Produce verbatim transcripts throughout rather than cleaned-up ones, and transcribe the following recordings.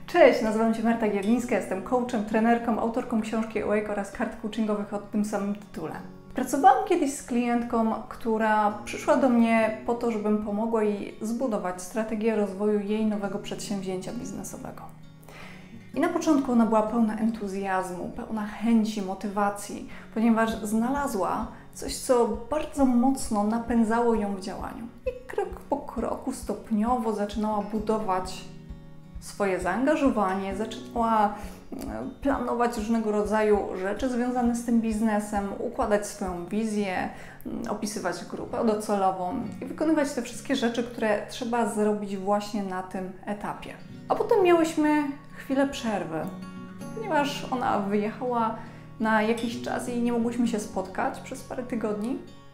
Cześć, nazywam się Marta Gielińska, jestem coachem, trenerką, autorką książki Awake oraz kart coachingowych o tym samym tytule. Pracowałam kiedyś z klientką, która przyszła do mnie po to, żebym pomogła jej zbudować strategię rozwoju jej nowego przedsięwzięcia biznesowego. I na początku ona była pełna entuzjazmu, pełna chęci, motywacji, ponieważ znalazła coś, co bardzo mocno napędzało ją w działaniu. I krok po kroku, stopniowo zaczynała budować swoje zaangażowanie, zaczęła planować różnego rodzaju rzeczy związane z tym biznesem, układać swoją wizję, opisywać grupę docelową i wykonywać te wszystkie rzeczy, które trzeba zrobić właśnie na tym etapie. A potem miałyśmy chwilę przerwy, ponieważ ona wyjechała na jakiś czas i nie mogłyśmy się spotkać przez parę tygodni.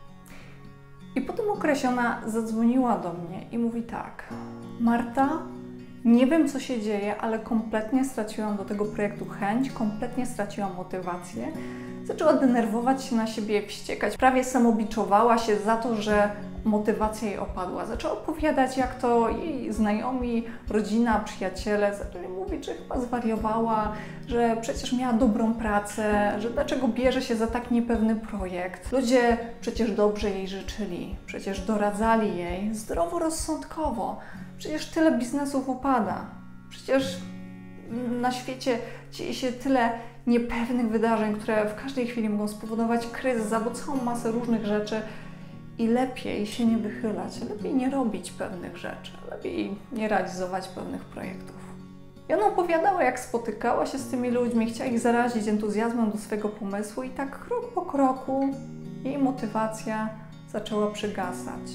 I po tym okresie ona zadzwoniła do mnie i mówi tak: Marta, nie wiem, co się dzieje, ale kompletnie straciłam do tego projektu chęć, kompletnie straciłam motywację. Zaczęła denerwować się na siebie, wściekać, prawie samobiczowała się za to, że motywacja jej opadła. Zaczęła opowiadać, jak to jej znajomi, rodzina, przyjaciele zaczęli mówić, że chyba zwariowała, że przecież miała dobrą pracę, że dlaczego bierze się za tak niepewny projekt. Ludzie przecież dobrze jej życzyli, przecież doradzali jej zdroworozsądkowo. Przecież tyle biznesów upada. Przecież na świecie dzieje się tyle niepewnych wydarzeń, które w każdej chwili mogą spowodować kryzys albo całą masę różnych rzeczy i lepiej się nie wychylać, lepiej nie robić pewnych rzeczy, lepiej nie realizować pewnych projektów. I ona opowiadała, jak spotykała się z tymi ludźmi, chciała ich zarazić entuzjazmem do swojego pomysłu i tak krok po kroku jej motywacja zaczęła przygasać.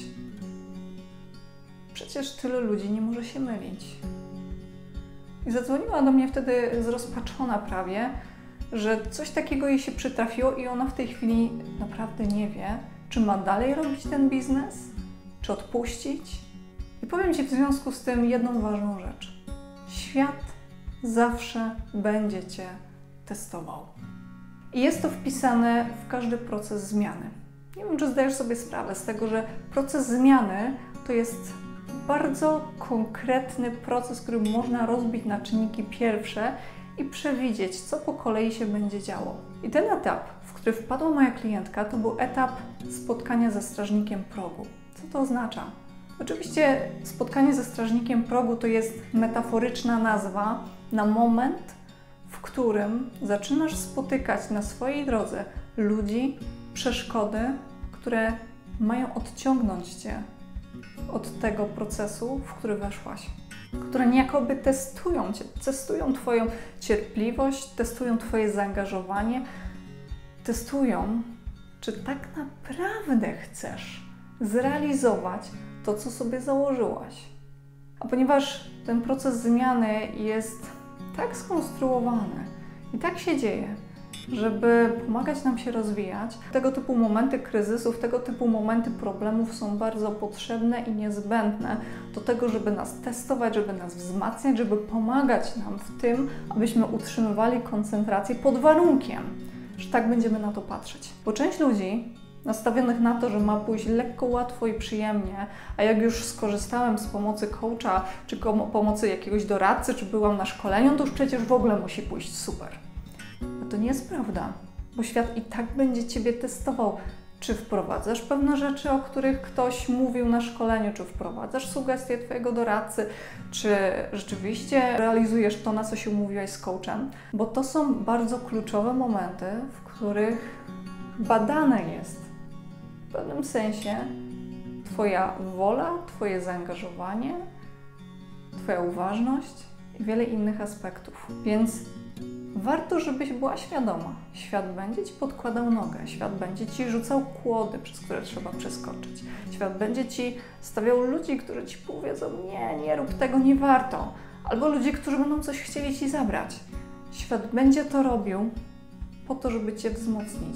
Przecież tylu ludzi nie może się mylić. I zadzwoniła do mnie wtedy zrozpaczona prawie, że coś takiego jej się przytrafiło i ona w tej chwili naprawdę nie wie, czy ma dalej robić ten biznes, czy odpuścić. I powiem Ci w związku z tym jedną ważną rzecz. Świat zawsze będzie Cię testował. I jest to wpisane w każdy proces zmiany. Nie wiem, czy zdajesz sobie sprawę z tego, że proces zmiany to jest bardzo konkretny proces, który można rozbić na czynniki pierwsze i przewidzieć, co po kolei się będzie działo. I ten etap, w który wpadła moja klientka, to był etap spotkania ze strażnikiem progu. Co to oznacza? Oczywiście spotkanie ze strażnikiem progu to jest metaforyczna nazwa na moment, w którym zaczynasz spotykać na swojej drodze ludzi, przeszkody, które mają odciągnąć Cię od tego procesu, w który weszłaś, które niejakoby testują Cię, testują Twoją cierpliwość, testują Twoje zaangażowanie, testują, czy tak naprawdę chcesz zrealizować to, co sobie założyłaś. A ponieważ ten proces zmiany jest tak skonstruowany i tak się dzieje, żeby pomagać nam się rozwijać, tego typu momenty kryzysów, tego typu momenty problemów są bardzo potrzebne i niezbędne do tego, żeby nas testować, żeby nas wzmacniać, żeby pomagać nam w tym, abyśmy utrzymywali koncentrację pod warunkiem, że tak będziemy na to patrzeć. Bo część ludzi nastawionych na to, że ma pójść lekko, łatwo i przyjemnie, a jak już skorzystałem z pomocy coacha, czy pomocy jakiegoś doradcy, czy byłam na szkoleniu, to już przecież w ogóle musi pójść super. To nie jest prawda, bo świat i tak będzie Ciebie testował, czy wprowadzasz pewne rzeczy, o których ktoś mówił na szkoleniu, czy wprowadzasz sugestie Twojego doradcy, czy rzeczywiście realizujesz to, na co się umówiłaś z coachem, bo to są bardzo kluczowe momenty, w których badane jest w pewnym sensie Twoja wola, Twoje zaangażowanie, Twoja uważność i wiele innych aspektów. Więc warto, żebyś była świadoma. Świat będzie Ci podkładał nogę, świat będzie Ci rzucał kłody, przez które trzeba przeskoczyć. Świat będzie Ci stawiał ludzi, którzy Ci powiedzą: nie, nie rób tego, nie warto. Albo ludzi, którzy będą coś chcieli Ci zabrać. Świat będzie to robił po to, żeby Cię wzmocnić.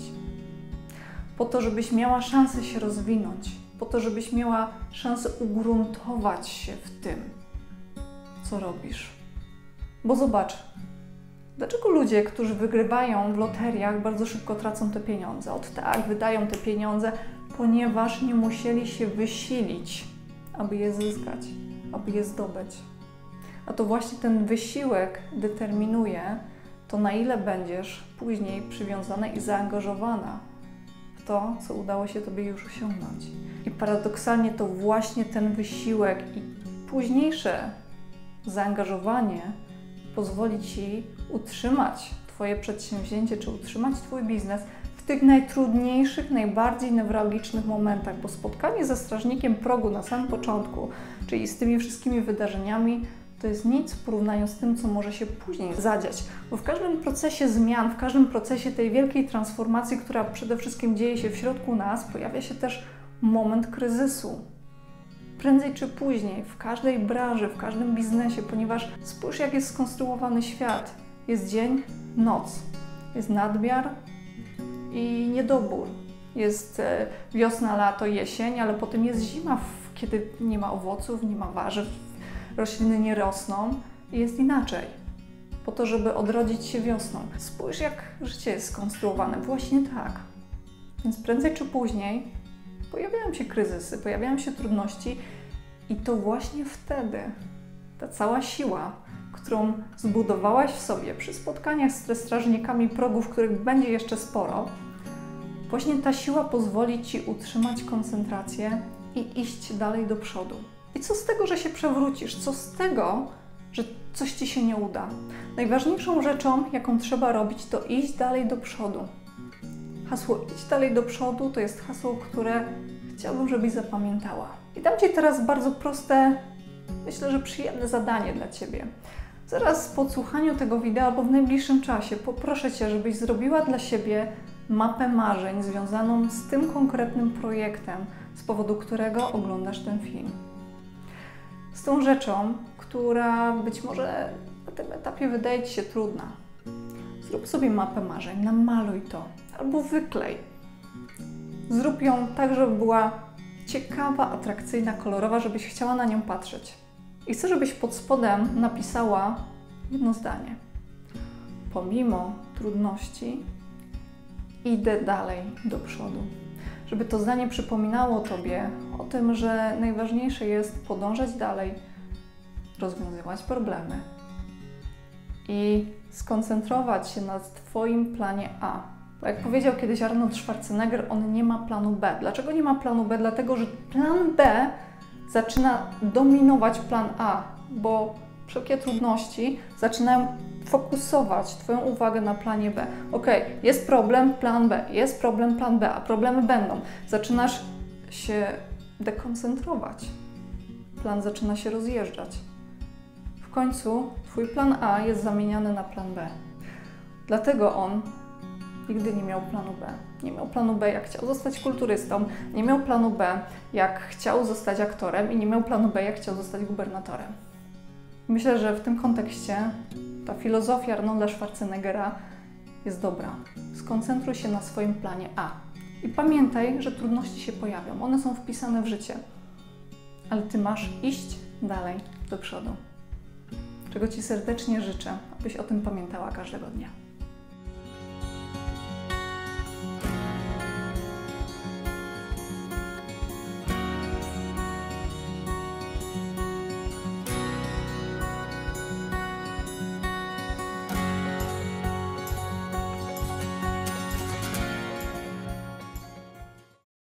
Po to, żebyś miała szansę się rozwinąć. Po to, żebyś miała szansę ugruntować się w tym, co robisz. Bo zobacz, dlaczego ludzie, którzy wygrywają w loteriach, bardzo szybko tracą te pieniądze? Od tak, wydają te pieniądze, ponieważ nie musieli się wysilić, aby je zyskać, aby je zdobyć. A to właśnie ten wysiłek determinuje to, na ile będziesz później przywiązana i zaangażowana w to, co udało się Tobie już osiągnąć. I paradoksalnie to właśnie ten wysiłek i późniejsze zaangażowanie pozwoli Ci utrzymać Twoje przedsięwzięcie, czy utrzymać Twój biznes w tych najtrudniejszych, najbardziej newralgicznych momentach, bo spotkanie ze strażnikiem progu na samym początku, czyli z tymi wszystkimi wydarzeniami, to jest nic w porównaniu z tym, co może się później zadziać. Bo w każdym procesie zmian, w każdym procesie tej wielkiej transformacji, która przede wszystkim dzieje się w środku nas, pojawia się też moment kryzysu. Prędzej czy później, w każdej branży, w każdym biznesie, ponieważ spójrz, jak jest skonstruowany świat. Jest dzień, noc, jest nadmiar i niedobór. Jest wiosna, lato, jesień, ale potem jest zima, kiedy nie ma owoców, nie ma warzyw, rośliny nie rosną i jest inaczej. Po to, żeby odrodzić się wiosną. Spójrz, jak życie jest skonstruowane. Właśnie tak. Więc prędzej czy później pojawiają się kryzysy, pojawiają się trudności i to właśnie wtedy ta cała siła, którą zbudowałaś w sobie przy spotkaniach z strażnikami progów, których będzie jeszcze sporo, właśnie ta siła pozwoli Ci utrzymać koncentrację i iść dalej do przodu. I co z tego, że się przewrócisz? Co z tego, że coś Ci się nie uda? Najważniejszą rzeczą, jaką trzeba robić, to iść dalej do przodu. Hasło idź dalej do przodu to jest hasło, które chciałbym, żebyś zapamiętała. I dam Ci teraz bardzo proste, myślę, że przyjemne zadanie dla Ciebie. Zaraz po odsłuchaniu tego wideo albo w najbliższym czasie poproszę Cię, żebyś zrobiła dla siebie mapę marzeń związaną z tym konkretnym projektem, z powodu którego oglądasz ten film. Z tą rzeczą, która być może na tym etapie wydaje Ci się trudna. Zrób sobie mapę marzeń, namaluj to albo wyklej. Zrób ją tak, żeby była ciekawa, atrakcyjna, kolorowa, żebyś chciała na nią patrzeć. I chcę, żebyś pod spodem napisała jedno zdanie. Pomimo trudności idę dalej do przodu. Żeby to zdanie przypominało Tobie o tym, że najważniejsze jest podążać dalej, rozwiązywać problemy i skoncentrować się na Twoim planie A. Bo jak powiedział kiedyś Arnold Schwarzenegger, on nie ma planu B. Dlaczego nie ma planu B? Dlatego, że plan B zaczyna dominować plan A, bo wszelkie trudności zaczynają fokusować Twoją uwagę na planie B. Ok, jest problem, plan B, jest problem, plan B, a problemy będą. Zaczynasz się dekoncentrować. Plan zaczyna się rozjeżdżać. W końcu Twój plan A jest zamieniany na plan B. Dlatego on nigdy nie miał planu B. Nie miał planu B, jak chciał zostać kulturystą, nie miał planu B, jak chciał zostać aktorem i nie miał planu B, jak chciał zostać gubernatorem. Myślę, że w tym kontekście ta filozofia Arnolda Schwarzeneggera jest dobra. Skoncentruj się na swoim planie A. I pamiętaj, że trudności się pojawią. One są wpisane w życie. Ale Ty masz iść dalej do przodu. Czego Ci serdecznie życzę, abyś o tym pamiętała każdego dnia.